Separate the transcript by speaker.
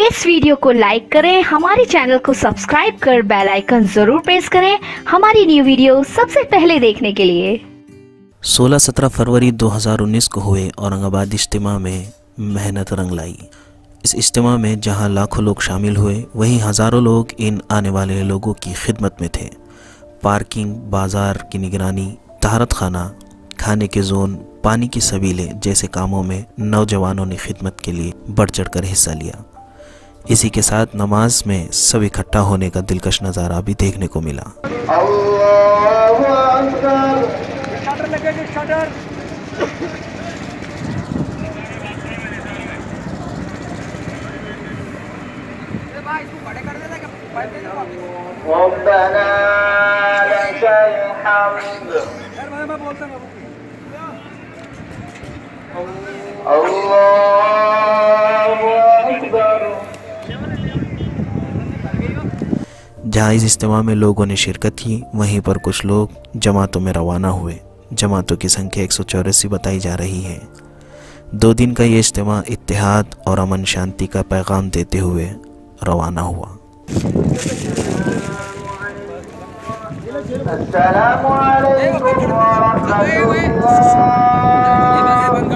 Speaker 1: इस वीडियो को लाइक करें, हमारे चैनल को सब्सक्राइब कर बेल आइकन जरूर प्रेस करें हमारी न्यू वीडियो सबसे पहले देखने के लिए।
Speaker 2: 16-17 फरवरी 2019 को हुए औरंगाबाद इज्तिमा में मेहनत रंग लाई। इस इज्तिमा में जहां लाखों लोग शामिल हुए, वहीं हज़ारों लोग इन आने वाले लोगों की खिदमत में थे। पार्किंग, बाज़ार की निगरानी, तहारत खाना, खाने के जोन, पानी की सबीलें जैसे कामों में नौजवानों ने खिदमत के लिए बढ़ चढ़ कर हिस्सा लिया। इसी के साथ नमाज में सब इकट्ठा होने का दिलकश नज़ारा भी देखने को मिला। जहाँ इस इज्तिमा में लोगों ने शिरकत की, वहीं पर कुछ लोग जमातों में रवाना हुए। जमातों की संख्या 184 बताई जा रही है। 2 दिन का ये इज्तिमा इत्तेहाद और अमन शांति का पैगाम देते हुए रवाना हुआ। अस्सलामु अलैकुम व रहमतुल्लाह।